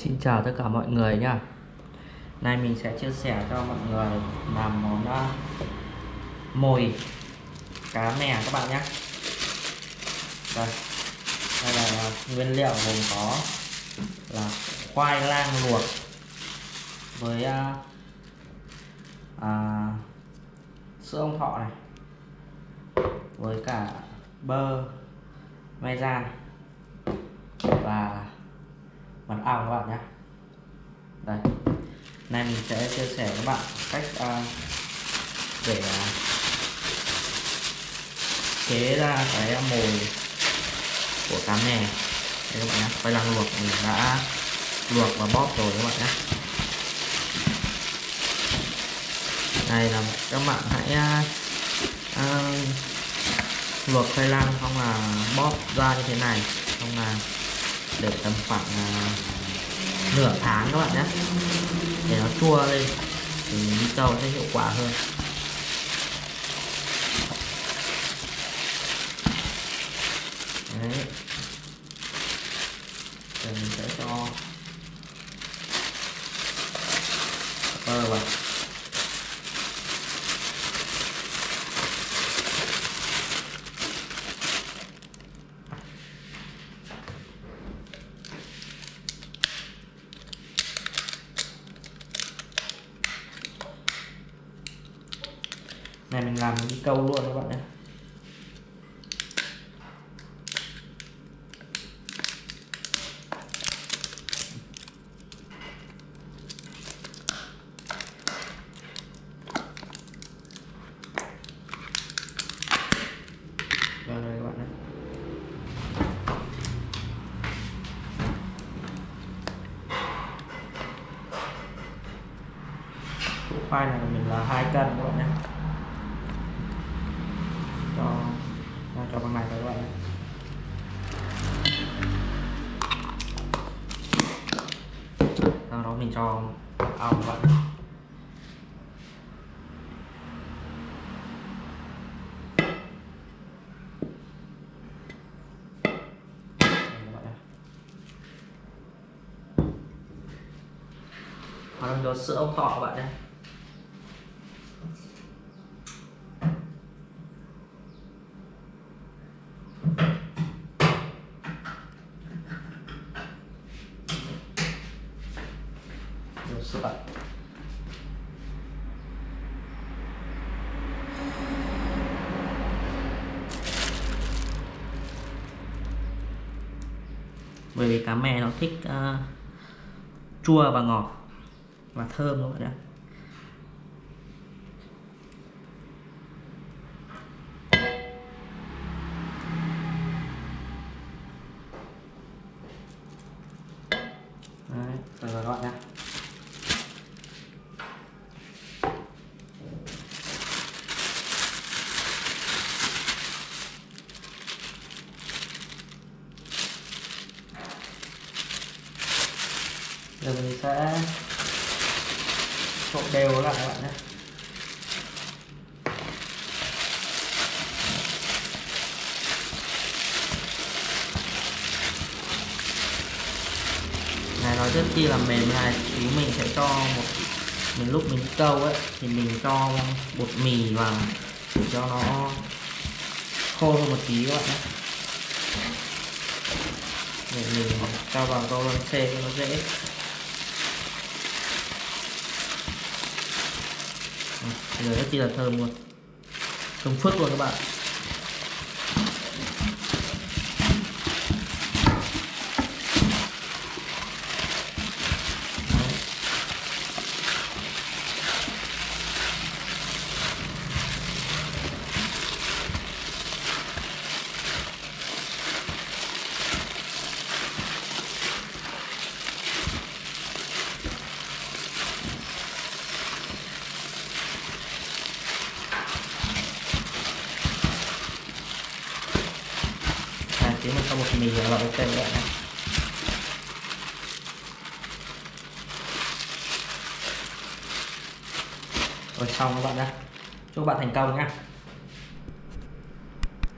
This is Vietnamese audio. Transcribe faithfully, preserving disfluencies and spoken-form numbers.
Xin chào tất cả mọi người nhá. Nay mình sẽ chia sẻ cho mọi người làm món uh, mồi cá mè các bạn nhé. Đây, đây là nguyên liệu gồm có là khoai lang luộc với uh, à, sữa ông thọ này, với cả bơ maizena và mật ong các bạn nhé. Đây, nay mình sẽ chia sẻ với các bạn cách uh, để uh, chế ra cái mồi của cá mè. Đây các bạn nhé, khoai lang luộc mình đã luộc và bóp rồi các bạn nhé. Đây là các bạn hãy uh, uh, luộc khoai lang xong là bóp ra như thế này, xong là để tầm khoảng uh, nửa tháng các bạn nhé, để nó chua lên thì đi trâu sẽ hiệu quả hơn. Đấy, rồi mình sẽ cho bơ vào. Này mình làm đi câu luôn các bạn nhé. Rồi đây các bạn nhé. Củ khoai này mình là hai cân các bạn nhé. Cho cho bằng này các bạn nhé. Sau đó mình cho mật ong các bạn. Hoặc là sữa ông thọ các bạn nhé. Sữa bẩn. Bởi vì cá mè nó thích uh, chua và ngọt và thơm các bạn nhé. Đấy, rồi các bạn nhé. Giờ mình sẽ trộn đều lại các bạn nhé. Này nó rất chi là mềm này, thì mình sẽ cho một mình lúc mình câu ấy thì mình cho bột mì vào để cho nó khô hơn một tí các bạn nhé. Để mình cho vào câu lên xê cho nó dễ. Bây giờ rất chi là thơm luôn, thơm phức luôn các bạn. Chỉ mình cho một mì là ok các bạn. Rồi xong các bạn nhé. Chúc các bạn thành công nhé.